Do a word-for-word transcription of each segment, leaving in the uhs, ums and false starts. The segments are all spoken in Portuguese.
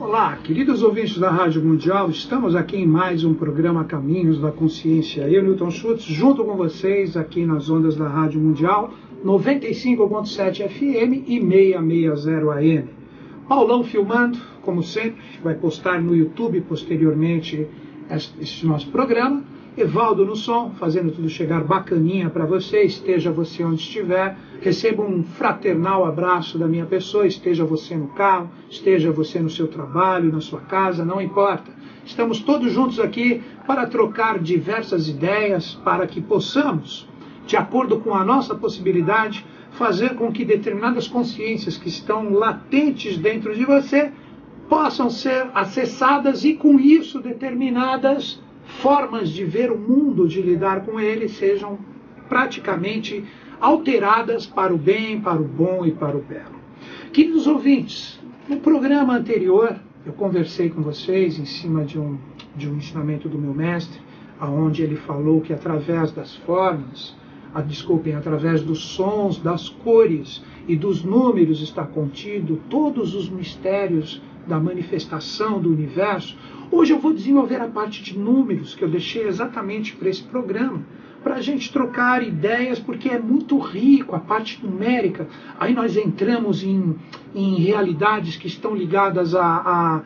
Olá, queridos ouvintes da Rádio Mundial, estamos aqui em mais um programa Caminhos da Consciência. Eu, Newton Schultz, junto com vocês aqui nas ondas da Rádio Mundial, noventa e cinco ponto sete F M e seiscentos e sessenta A M. Paulão filmando, como sempre, vai postar no YouTube posteriormente este nosso programa. Evaldo no som, fazendo tudo chegar bacaninha para você, esteja você onde estiver. Receba um fraternal abraço da minha pessoa, esteja você no carro, esteja você no seu trabalho, na sua casa, não importa. Estamos todos juntos aqui para trocar diversas ideias, para que possamos, de acordo com a nossa possibilidade, fazer com que determinadas consciências que estão latentes dentro de você possam ser acessadas e, com isso, determinadas formas de ver o mundo, de lidar com ele, sejam praticamente alteradas para o bem, para o bom e para o belo. Queridos ouvintes, no programa anterior eu conversei com vocês em cima de um, de um ensinamento do meu mestre, onde ele falou que através das formas, ah, desculpem, através dos sons, das cores e dos números está contido todos os mistérios da manifestação do universo. Hoje eu vou desenvolver a parte de números que eu deixei exatamente para esse programa, para a gente trocar ideias, porque é muito rico a parte numérica. Aí nós entramos em, em realidades que estão ligadas a, a,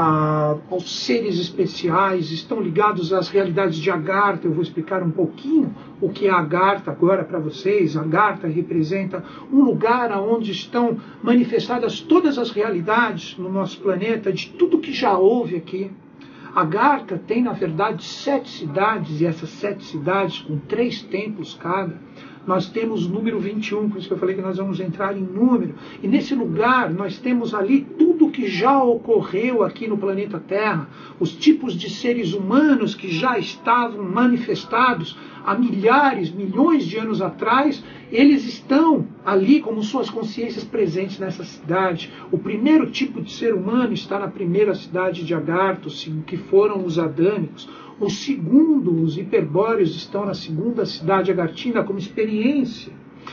a, aos seres especiais, estão ligados às realidades de Agartha. Eu vou explicar um pouquinho o que é Agartha agora para vocês. Agartha representa um lugar onde estão manifestadas todas as realidades no nosso planeta, de tudo que já houve aqui. Agartha tem, na verdade, sete cidades, e essas sete cidades com três templos cada. Nós temos o número vinte e um, por isso que eu falei que nós vamos entrar em número. E nesse lugar nós temos ali tudo que já ocorreu aqui no planeta Terra, os tipos de seres humanos que já estavam manifestados há milhares, milhões de anos atrás, eles estão ali como suas consciências presentes nessa cidade. O primeiro tipo de ser humano está na primeira cidade de Agartha, que foram os adâmicos. O segundo, os hiperbóreos, estão na segunda cidade agartina como experiência.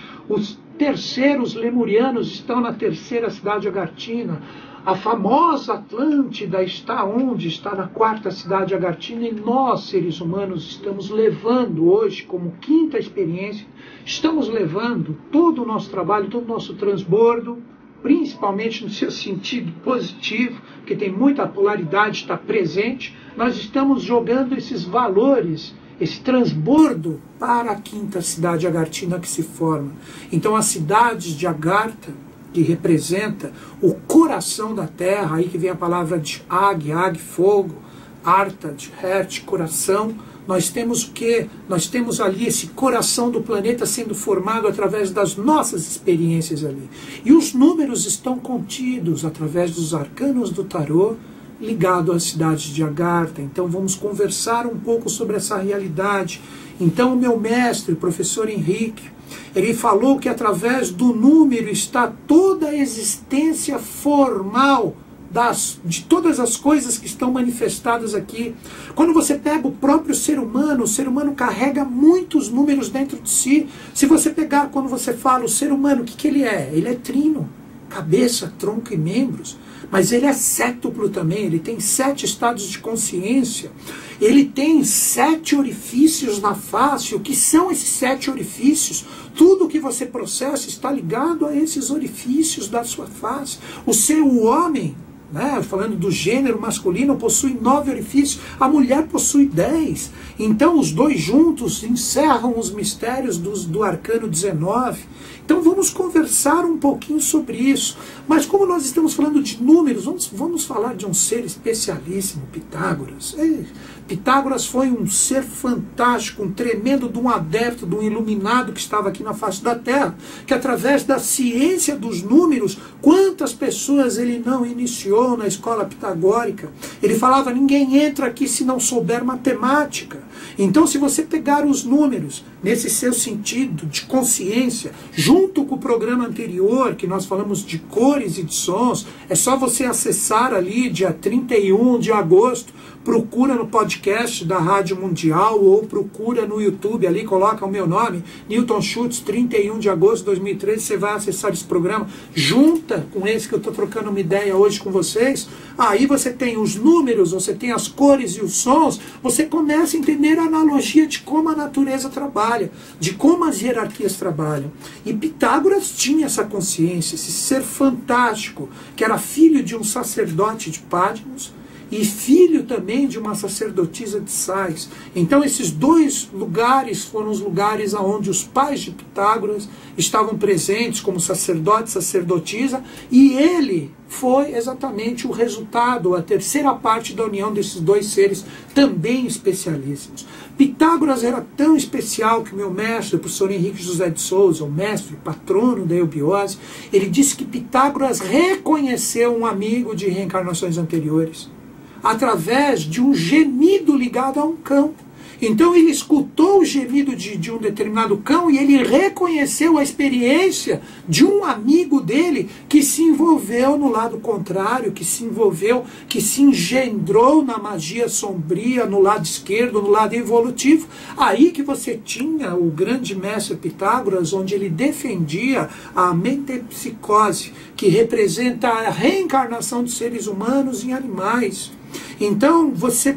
Os terceiros lemurianos estão na terceira cidade agartina. A famosa Atlântida está onde? Está na quarta cidade agartina, e nós, seres humanos, estamos levando hoje, como quinta experiência, estamos levando todo o nosso trabalho, todo o nosso transbordo, principalmente no seu sentido positivo, que tem muita polaridade, está presente. Nós estamos jogando esses valores, esse transbordo para a quinta cidade agartina que se forma. Então as cidades de Agartha, que representa o coração da Terra, aí que vem a palavra de Ag, Ag, fogo, Artha, de Hert, coração. Nós temos o quê? Nós temos ali esse coração do planeta sendo formado através das nossas experiências ali. E os números estão contidos através dos arcanos do tarô, ligado às cidades de Agartha. Então vamos conversar um pouco sobre essa realidade. Então o meu mestre, o professor Henrique, ele falou que através do número está toda a existência formal das, de todas as coisas que estão manifestadas aqui. Quando você pega o próprio ser humano, o ser humano carrega muitos números dentro de si. Se você pegar, quando você fala o ser humano, o que, que ele é? Ele é trino, cabeça, tronco e membros. Mas ele é sétuplo também, ele tem sete estados de consciência, ele tem sete orifícios na face. O que são esses sete orifícios? Tudo que você processa está ligado a esses orifícios da sua face. O seu homem, né, falando do gênero masculino, possui nove orifícios, a mulher possui dez. Então os dois juntos encerram os mistérios dos, do arcano dezenove. Então vamos conversar um pouquinho sobre isso. Mas como nós estamos falando de números, vamos, vamos falar de um ser especialíssimo, Pitágoras. É, Pitágoras foi um ser fantástico, um tremendo de um adepto, de um iluminado que estava aqui na face da Terra, que através da ciência dos números, quantas pessoas ele não iniciou na escola pitagórica. Ele falava, ninguém entra aqui se não souber matemática. Então se você pegar os números, nesse seu sentido de consciência, junto com o programa anterior, que nós falamos de cores e de sons, é só você acessar ali, dia trinta e um de agosto, procura no podcast podcast da Rádio Mundial ou procura no YouTube ali, coloca o meu nome, Newton Schultz, trinta e um de agosto de dois mil e treze, você vai acessar esse programa, junta com esse que eu estou trocando uma ideia hoje com vocês, aí você tem os números, você tem as cores e os sons, você começa a entender a analogia de como a natureza trabalha, de como as hierarquias trabalham. E Pitágoras tinha essa consciência, esse ser fantástico, que era filho de um sacerdote de Pádmos, e filho também de uma sacerdotisa de Sais. Então esses dois lugares foram os lugares onde os pais de Pitágoras estavam presentes como sacerdote e sacerdotisa, e ele foi exatamente o resultado, a terceira parte da união desses dois seres também especialíssimos. Pitágoras era tão especial que o meu mestre, o professor Henrique José de Souza, o mestre, patrono da eubiose, ele disse que Pitágoras reconheceu um amigo de reencarnações anteriores através de um gemido ligado a um cão. Então ele escutou o gemido de, de um determinado cão e ele reconheceu a experiência de um amigo dele que se envolveu no lado contrário, que se envolveu, que se engendrou na magia sombria, no lado esquerdo, no lado evolutivo. Aí que você tinha o grande mestre Pitágoras, onde ele defendia a metempsicose, que representa a reencarnação de seres humanos em animais. Então, você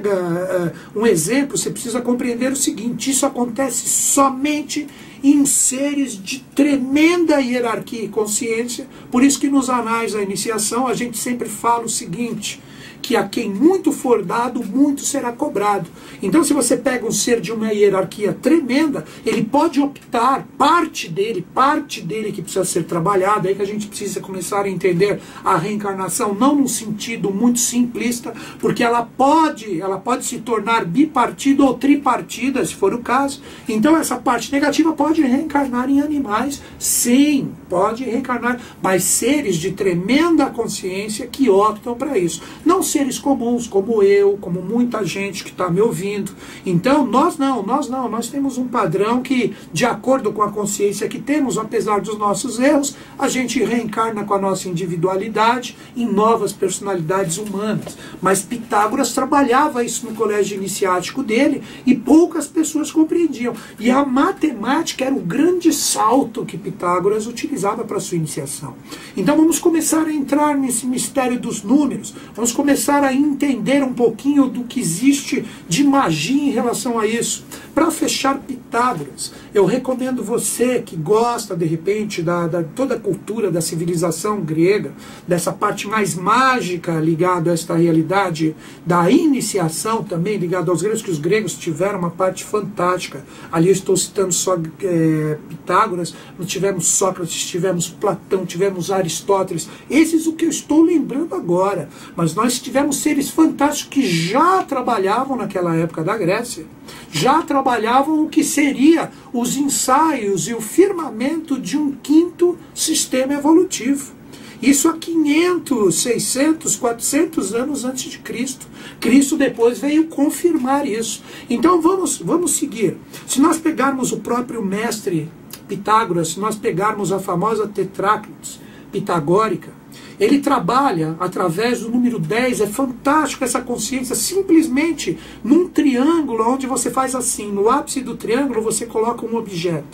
pega uh, um exemplo, você precisa compreender o seguinte: isso acontece somente em seres de tremenda hierarquia e consciência. Por isso que nos anais da iniciação a gente sempre fala o seguinte, que a quem muito for dado, muito será cobrado. Então, se você pega um ser de uma hierarquia tremenda, ele pode optar, parte dele, parte dele que precisa ser trabalhada, aí que a gente precisa começar a entender a reencarnação, não num sentido muito simplista, porque ela pode, ela pode se tornar bipartida ou tripartida, se for o caso. Então, essa parte negativa pode reencarnar em animais, sim, pode reencarnar, mas seres de tremenda consciência que optam para isso. Não seres comuns, como eu, como muita gente que está me ouvindo. Então, nós não, nós não, nós temos um padrão que, de acordo com a consciência que temos, apesar dos nossos erros, a gente reencarna com a nossa individualidade em novas personalidades humanas. Mas Pitágoras trabalhava isso no colégio iniciático dele e poucas pessoas compreendiam. E a matemática era o grande salto que Pitágoras utilizava para a sua iniciação. Então, vamos começar a entrar nesse mistério dos números, vamos começar a entender um pouquinho do que existe de magia em relação a isso. Para fechar Pitágoras, eu recomendo você que gosta, de repente, da, da toda a cultura da civilização grega, dessa parte mais mágica ligada a esta realidade da iniciação também, ligada aos gregos, que os gregos tiveram uma parte fantástica. Ali eu estou citando só é, Pitágoras, nós tivemos Sócrates, tivemos Platão, tivemos Aristóteles, esses o que eu estou lembrando agora, mas nós tivemos seres fantásticos que já trabalhavam naquela época da Grécia, já trabalhavam o que seria os ensaios e o firmamento de um quinto sistema evolutivo. Isso há quinhentos, seiscentos, quatrocentos anos antes de Cristo. Cristo depois veio confirmar isso. Então vamos, vamos seguir. Se nós pegarmos o próprio mestre Pitágoras, se nós pegarmos a famosa Tetráclides pitagórica, ele trabalha através do número dez, é fantástico essa consciência, simplesmente num triângulo onde você faz assim, no ápice do triângulo você coloca um objeto.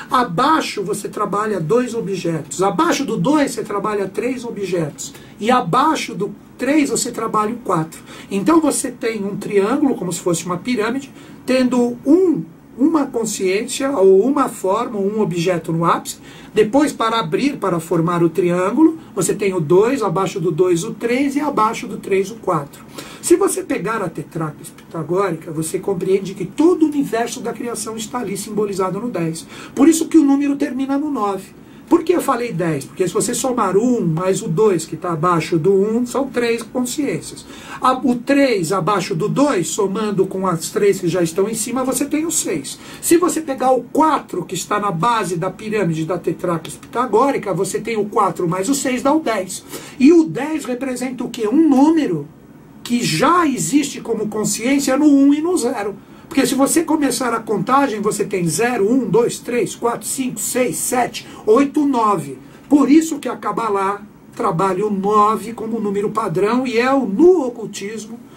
Abaixo você trabalha dois objetos, abaixo do dois você trabalha três objetos, e abaixo do três você trabalha o quatro. Então você tem um triângulo, como se fosse uma pirâmide, tendo um uma consciência ou uma forma, um objeto no ápice. Depois, para abrir, para formar o triângulo, você tem o dois, abaixo do dois o três e abaixo do três o quatro. Se você pegar a Tetráclides pitagórica, você compreende que todo o universo da criação está ali simbolizado no dez. Por isso que o número termina no nove. Por que eu falei dez? Porque se você somar o um mais o dois, que está abaixo do um, são três consciências. O três abaixo do dois, somando com as três que já estão em cima, você tem o seis. Se você pegar o quatro, que está na base da pirâmide da Tetráclides pitagórica, você tem o quatro mais o seis, dá o dez. E o dez representa o quê? Um número que já existe como consciência no um e no zero. Porque se você começar a contagem, você tem zero, um, dois, três, quatro, cinco, seis, sete, oito, nove. Por isso que a Kabbalah trabalha o nove como número padrão e é o, no ocultismo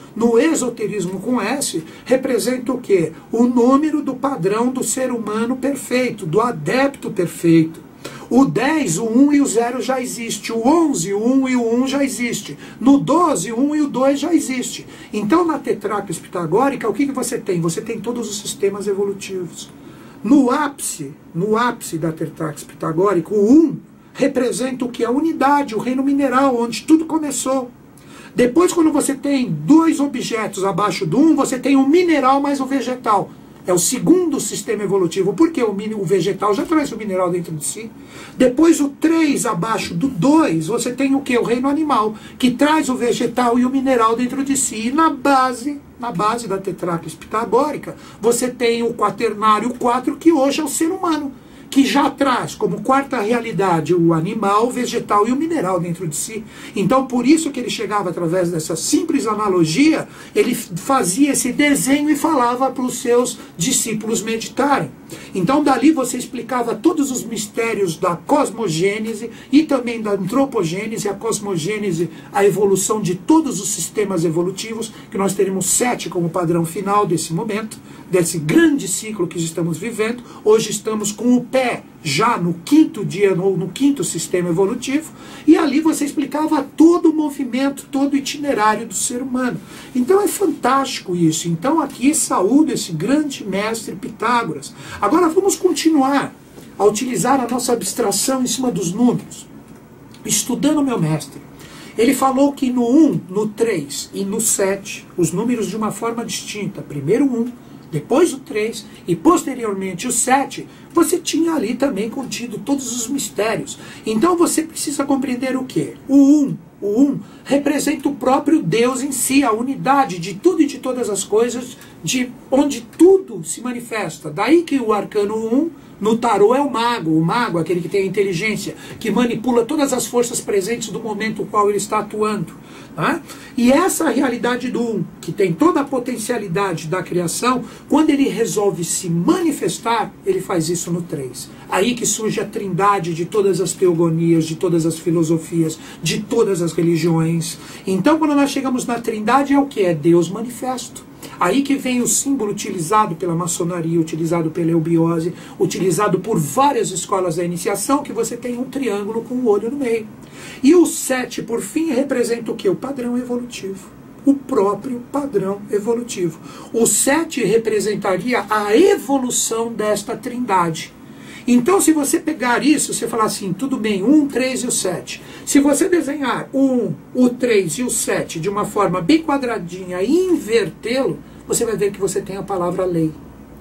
no esoterismo com S, representa o quê? O número do padrão do ser humano perfeito, do adepto perfeito. O dez, o um e o zero já existe. O onze, o um e o um já existe. No doze, o um e o dois já existe. Então, na tetráquis pitagórica, o que, que você tem? Você tem todos os sistemas evolutivos. No ápice, no ápice da tetráquis pitagórica, o um representa o que? A unidade, o reino mineral, onde tudo começou. Depois, quando você tem dois objetos abaixo do um, você tem o mineral mais o vegetal. É o segundo sistema evolutivo, porque o, o vegetal já traz o mineral dentro de si. Depois, o três abaixo do dois, você tem o que? O reino animal, que traz o vegetal e o mineral dentro de si. E na base, na base da tetráquis pitagórica, você tem o quaternário quatro, que hoje é o ser humano, que já traz como quarta realidade o animal, o vegetal e o mineral dentro de si. Então, por isso que ele chegava através dessa simples analogia, ele fazia esse desenho e falava para os seus discípulos meditarem. Então, dali você explicava todos os mistérios da cosmogênese e também da antropogênese, a cosmogênese, a evolução de todos os sistemas evolutivos, que nós teremos sete como padrão final desse momento, desse grande ciclo que estamos vivendo. Hoje estamos com o pé já no quinto dia, no, no quinto sistema evolutivo, e ali você explicava todo o movimento, todo o itinerário do ser humano. Então é fantástico isso. Então aqui saúdo esse grande mestre Pitágoras. Agora vamos continuar a utilizar a nossa abstração em cima dos números. Estudando meu mestre, ele falou que no um, no três e no sete, os números de uma forma distinta, primeiro um, depois o três e posteriormente o sete, você tinha ali também contido todos os mistérios. Então você precisa compreender o quê? O um, o um representa o próprio Deus em si, a unidade de tudo e de todas as coisas, de onde tudo se manifesta. Daí que o arcano um, no tarô, é o mago. O mago, aquele que tem a inteligência, que manipula todas as forças presentes do momento no qual ele está atuando. Tá? E essa realidade do um, que tem toda a potencialidade da criação, quando ele resolve se manifestar, ele faz isso no três. Aí que surge a trindade de todas as teogonias, de todas as filosofias, de todas as religiões. Então, quando nós chegamos na trindade, é o que? É Deus manifesto. Aí que vem o símbolo utilizado pela maçonaria, utilizado pela eubiose, utilizado por várias escolas da iniciação, que você tem um triângulo com um olho no meio. E o sete, por fim, representa o quê? O padrão evolutivo. O próprio padrão evolutivo. O sete representaria a evolução desta trindade. Então, se você pegar isso, você falar assim, tudo bem, um, três e o sete. Se você desenhar o um, o três e o sete de uma forma bem quadradinha e invertê-lo, você vai ver que você tem a palavra lei.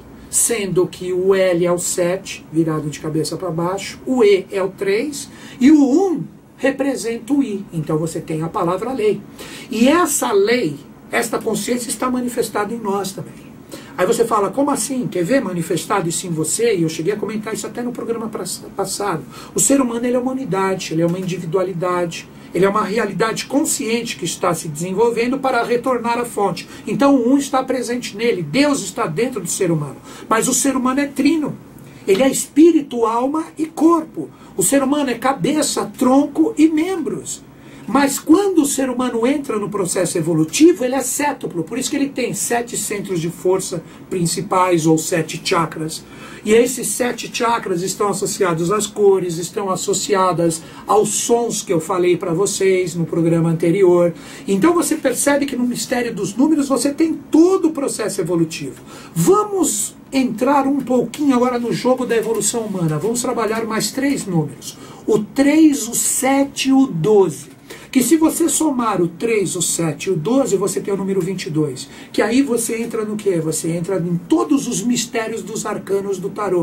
Sendo que o L é o sete, virado de cabeça para baixo, o E é o três e o um representa o I. Então você tem a palavra lei. E essa lei, esta consciência está manifestada em nós também. Aí você fala, como assim? Quer ver manifestado isso em você? E eu cheguei a comentar isso até no programa passado. O ser humano, ele é uma unidade, ele é uma individualidade, ele é uma realidade consciente que está se desenvolvendo para retornar à fonte. Então o um está presente nele, Deus está dentro do ser humano. Mas o ser humano é trino. Ele é espírito, alma e corpo. O ser humano é cabeça, tronco e membros. Mas quando o ser humano entra no processo evolutivo, ele é sétuplo. Por isso que ele tem sete centros de força principais, ou sete chakras. E esses sete chakras estão associados às cores, estão associadas aos sons que eu falei para vocês no programa anterior. Então você percebe que no mistério dos números você tem todo o processo evolutivo. Vamos entrar um pouquinho agora no jogo da evolução humana. Vamos trabalhar mais três números. O três, o sete e o doze. Que se você somar o três, o sete e o doze, você tem o número vinte e dois. Que aí você entra no quê? Você entra em todos os mistérios dos arcanos do tarô.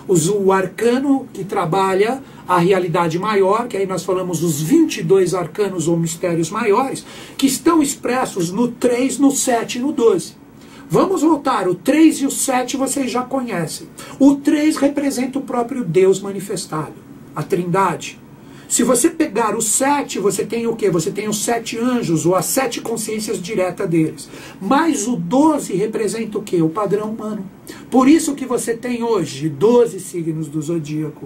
O arcano que trabalha a realidade maior, que aí nós falamos dos vinte e dois arcanos ou mistérios maiores, que estão expressos no três, no sete e no doze. Vamos voltar, o três e o sete vocês já conhecem. O três representa o próprio Deus manifestado, a trindade. Se você pegar o sete, você tem o quê? Você tem os sete anjos, ou as sete consciências diretas deles. Mas o doze representa o quê? O padrão humano. Por isso que você tem hoje doze signos do zodíaco.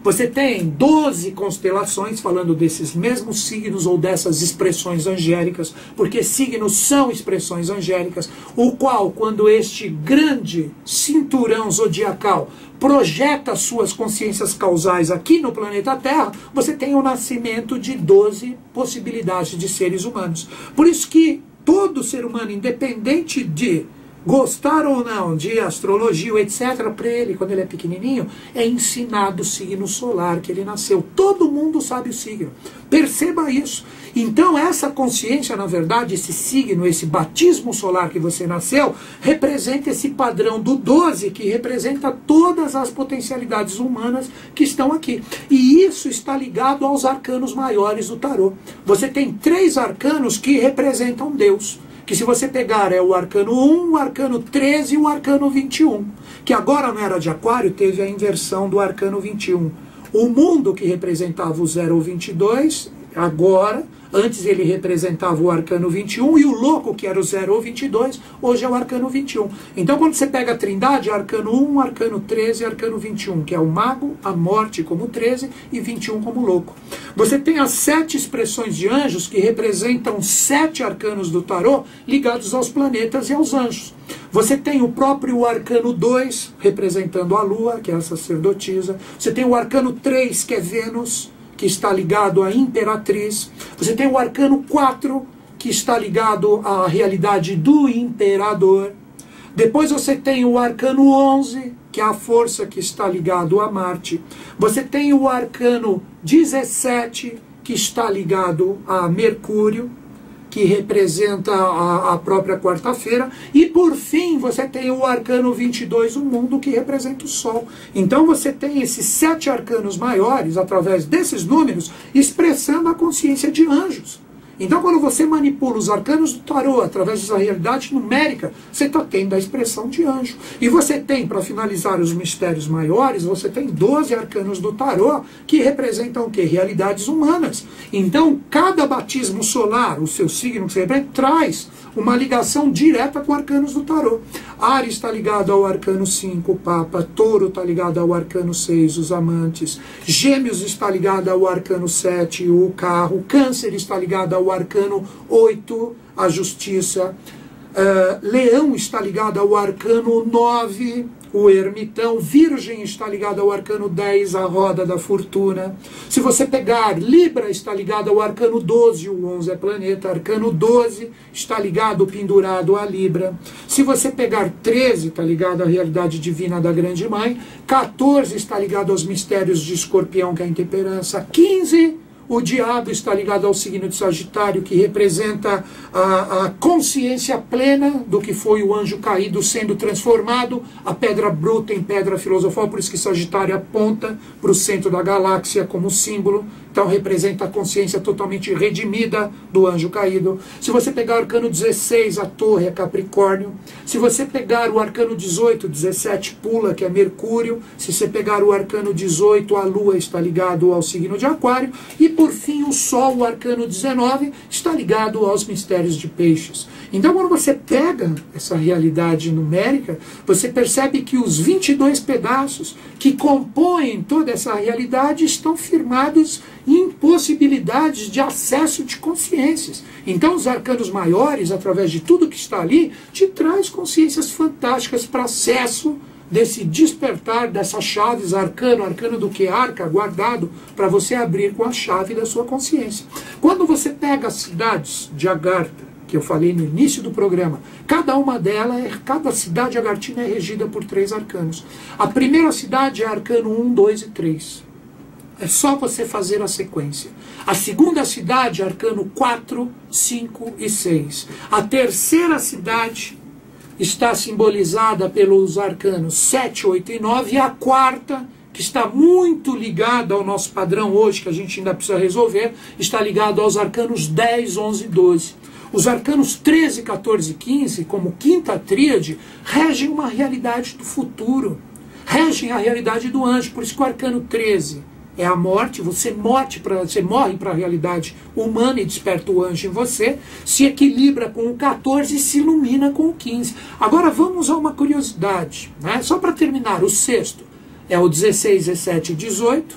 Você tem doze constelações falando desses mesmos signos ou dessas expressões angélicas, porque signos são expressões angélicas, o qual, quando este grande cinturão zodiacal projeta suas consciências causais aqui no planeta Terra, você tem o nascimento de doze possibilidades de seres humanos. Por isso que todo ser humano, independente de gostar ou não de astrologia, etcétera, para ele, quando ele é pequenininho, é ensinado o signo solar que ele nasceu. Todo mundo sabe o signo. Perceba isso. Então, essa consciência, na verdade, esse signo, esse batismo solar que você nasceu, representa esse padrão do doze, que representa todas as potencialidades humanas que estão aqui. E isso está ligado aos arcanos maiores do tarô. Você tem três arcanos que representam Deus, que se você pegar é o arcano um, o arcano treze e o arcano vinte e um, que agora na era de Aquário teve a inversão do arcano vinte e um. O mundo, que representava o zero ou vinte e dois, agora, antes ele representava o arcano vinte e um, e o louco, que era o zero ou vinte e dois, hoje é o arcano vinte e um. Então quando você pega a trindade, arcano um, arcano treze e arcano vinte e um, que é o mago, a morte como treze e vinte e um como louco. Você tem as sete expressões de anjos, que representam sete arcanos do tarô, ligados aos planetas e aos anjos. Você tem o próprio arcano dois, representando a lua, que é a sacerdotisa. Você tem o arcano três, que é Vênus, que está ligado à imperatriz. Você tem o arcano quatro, que está ligado à realidade do imperador. Depois você tem o arcano onze, que é a força que está ligado a Marte. Você tem o arcano dezessete, que está ligado a Mercúrio, que representa a, a própria quarta-feira. E por fim você tem o arcano vinte e dois, o mundo, que representa o Sol. Então você tem esses sete arcanos maiores, através desses números, expressando a consciência de anjos. Então quando você manipula os arcanos do tarô através dessa realidade numérica, você está tendo a expressão de anjo. E você tem, para finalizar os mistérios maiores, você tem doze arcanos do tarô que representam o quê? Realidades humanas. Então cada batismo solar, o seu signo que você representa, traz uma ligação direta com arcanos do tarô. Áries está ligado ao arcano cinco, o Papa. Touro está ligado ao arcano seis, os amantes. Gêmeos está ligado ao arcano sete, o carro. Câncer está ligado ao arcano oito, a justiça. Uh, Leão está ligado ao arcano nove, o ermitão. Virgem está ligado ao arcano dez, a roda da fortuna. Se você pegar Libra, está ligado ao arcano doze, o onze é planeta. Arcano doze está ligado, pendurado a Libra. Se você pegar treze, está ligado à realidade divina da grande mãe. quatorze está ligado aos mistérios de Escorpião, que é a intemperança. quinze, o diabo está ligado ao signo de Sagitário, que representa a, a consciência plena do que foi o anjo caído sendo transformado, a pedra bruta em pedra filosofal. Por isso que Sagitário aponta para o centro da galáxia como símbolo. Então representa a consciência totalmente redimida do anjo caído. Se você pegar o arcano dezesseis, a torre é Capricórnio. Se você pegar o arcano dezoito, dezessete pula, que é Mercúrio. Se você pegar o arcano dezoito, a lua está ligado ao signo de Aquário. E por fim o sol, o arcano dezenove, está ligado aos mistérios de Peixes. Então quando você pega essa realidade numérica, você percebe que os vinte e dois pedaços que compõem toda essa realidade estão firmados em possibilidades de acesso de consciências. Então os arcanos maiores, através de tudo que está ali, te traz consciências fantásticas para acesso desse despertar dessas chaves, arcano, arcano do que? Arca, guardado, para você abrir com a chave da sua consciência. Quando você pega as cidades de Agartha, que eu falei no início do programa, cada uma delas, é, cada cidade agartina é regida por três arcanos. A primeira cidade é arcano um, dois e três. É só você fazer a sequência. A segunda cidade, arcano quatro, cinco e seis. A terceira cidade está simbolizada pelos arcanos sete, oito e nove. E a quarta, que está muito ligada ao nosso padrão hoje, que a gente ainda precisa resolver, está ligado aos arcanos dez, onze e doze. Os arcanos treze, quatorze e quinze, como quinta tríade, regem uma realidade do futuro. Regem a realidade do anjo. Por isso que o arcano treze é a morte. Você, morte pra, você morre para a realidade humana e desperta o anjo em você. Se equilibra com o quatorze e se ilumina com o quinze. Agora vamos a uma curiosidade, né? Só para terminar, o sexto é o dezesseis, dezessete e dezoito.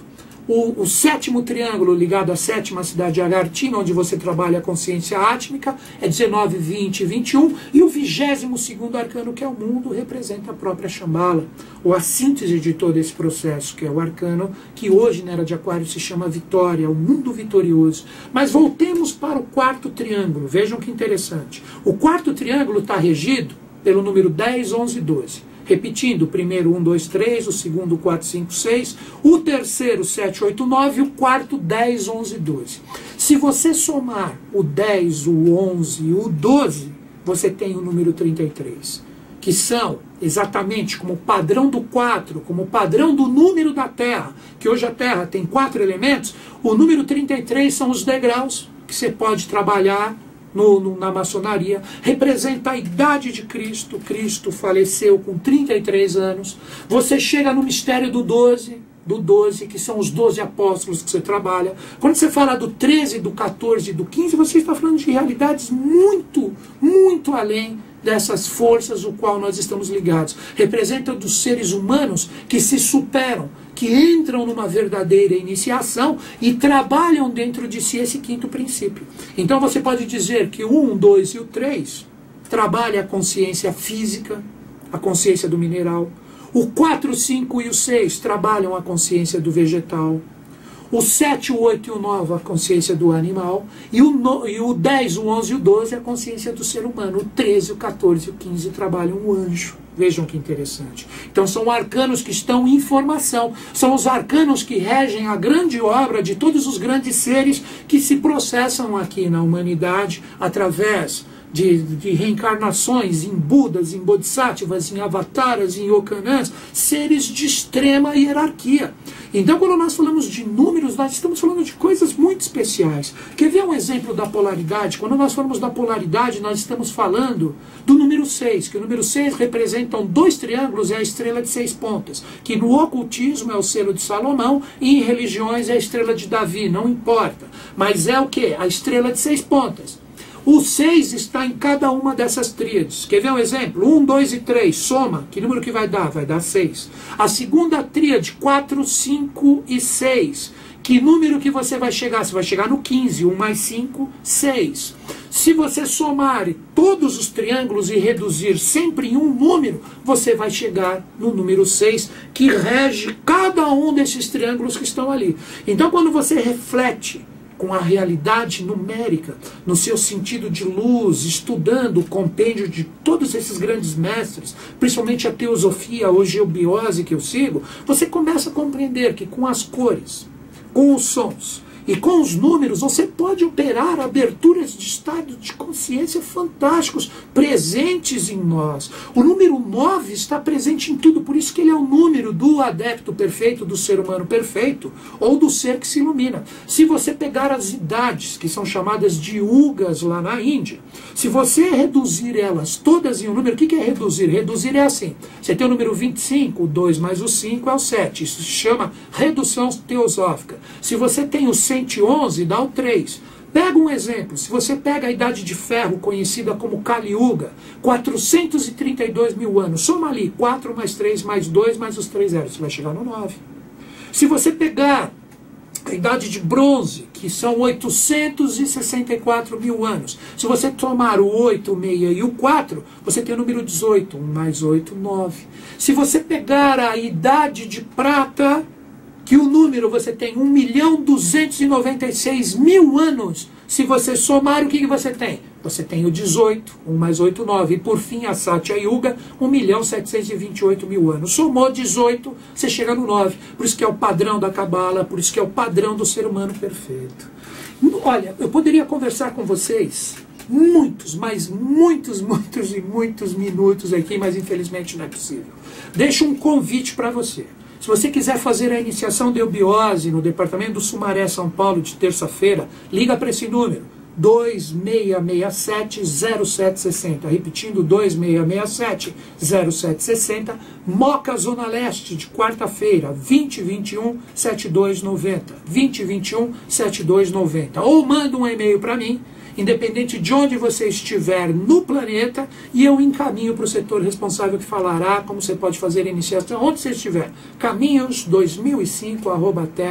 O, o sétimo triângulo ligado à sétima cidade Agartina, onde você trabalha a consciência átmica, é dezenove, vinte e vinte e um. E o vigésimo segundo arcano, que é o mundo, representa a própria Shambhala, ou a síntese de todo esse processo, que é o arcano que hoje na era de Aquário se chama Vitória, o mundo vitorioso. Mas voltemos para o quarto triângulo. Vejam que interessante. O quarto triângulo está regido pelo número dez, onze e doze. Repetindo, o primeiro um, dois, três, o segundo quatro, cinco, seis, o terceiro sete, oito, nove e o quarto dez, onze e doze. Se você somar o dez, o onze e o doze, você tem o número trinta e três, que são exatamente como padrão do quatro, como padrão do número da Terra, que hoje a Terra tem quatro elementos, o número trinta e três são os degraus que você pode trabalhar No, no, na maçonaria, representa a idade de Cristo. Cristo faleceu com trinta e três anos. Você chega no mistério do doze, do doze, que são os doze apóstolos que você trabalha. Quando você fala do treze, do quatorze e do quinze, você está falando de realidades muito, muito além dessas forças o qual nós estamos ligados. Representa dos seres humanos que se superam, que entram numa verdadeira iniciação e trabalham dentro de si esse quinto princípio. Então você pode dizer que o um, o dois e o três trabalham a consciência física, a consciência do mineral. O quatro, o cinco e o seis trabalham a consciência do vegetal. O sete, o oito e o nove, a consciência do animal. E o, no, e o dez, o onze e o doze, a consciência do ser humano. O treze, o quatorze e o quinze trabalham o anjo. Vejam que interessante. Então são arcanos que estão em formação. São os arcanos que regem a grande obra de todos os grandes seres que se processam aqui na humanidade através de, de reencarnações em Budas, em Bodhisattvas, em Avataras, em Yoganãs, seres de extrema hierarquia. Então, quando nós falamos de números, nós estamos falando de coisas muito especiais. Quer ver um exemplo da polaridade? Quando nós falamos da polaridade, nós estamos falando do número seis, que o número seis representam dois triângulos e a estrela de seis pontas, que no ocultismo é o selo de Salomão e em religiões é a estrela de Davi, não importa. Mas é o que? A estrela de seis pontas. O seis está em cada uma dessas tríades. Quer ver um exemplo? um, dois e três. Soma. Que número que vai dar? Vai dar seis. A segunda tríade, quatro, cinco e seis. Que número que você vai chegar? Você vai chegar no quinze. um mais cinco, seis. Se você somar todos os triângulos e reduzir sempre em um número, você vai chegar no número seis, que rege cada um desses triângulos que estão ali. Então, quando você reflete com a realidade numérica, no seu sentido de luz, estudando o compêndio de todos esses grandes mestres, principalmente a teosofia ou geobiose que eu sigo, você começa a compreender que com as cores, com os sons e com os números, você pode operar aberturas de estado de consciência fantásticos, presentes em nós. O número nove está presente em tudo, por isso que ele é o número do adepto perfeito, do ser humano perfeito, ou do ser que se ilumina. Se você pegar as idades, que são chamadas de yugas lá na Índia, se você reduzir elas todas em um número, o que é reduzir? Reduzir é assim, você tem o número vinte e cinco, o dois mais o cinco é o sete, isso se chama redução teosófica. Se você tem o cento e onze, dá o três. Pega um exemplo, se você pega a idade de ferro, conhecida como Kali Yuga, quatrocentos e trinta e dois mil anos, soma ali quatro mais três mais dois mais os três zeros, você vai chegar no nove. Se você pegar a idade de bronze, que são oitocentos e sessenta e quatro mil anos, se você tomar o oito, o seis e o quatro, você tem o número dezoito, um mais oito, nove. Se você pegar a idade de prata, que o número você tem um milhão duzentos e noventa e seis mil anos. Se você somar, o que, que você tem? Você tem o dezoito, um mais oito, nove. E por fim, a Satya Yuga, um milhão setecentos e vinte e oito mil anos. Somou dezoito, você chega no nove. Por isso que é o padrão da Cabala, por isso que é o padrão do ser humano perfeito. Olha, eu poderia conversar com vocês muitos, mas muitos, muitos e muitos minutos aqui, mas infelizmente não é possível. Deixo um convite para você. Se você quiser fazer a iniciação de eubiose no departamento do Sumaré, São Paulo, de terça-feira, liga para esse número, dois seis seis sete, zero sete seis zero. Repetindo, dois seis seis sete, zero sete seis zero. Moca, Zona Leste, de quarta-feira, vinte e vinte e um, setenta e dois noventa. vinte e vinte e um, setenta e dois noventa. Ou manda um e-mail para mim, independente de onde você estiver no planeta, e eu encaminho para o setor responsável que falará como você pode fazer a iniciação, onde você estiver. caminhos dois mil e cinco arroba terra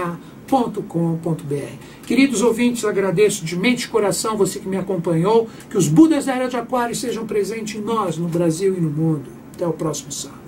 ponto com ponto b r. Queridos ouvintes, agradeço de mente e coração você que me acompanhou. Que os Budas da Era de Aquário sejam presentes em nós, no Brasil e no mundo. Até o próximo sábado.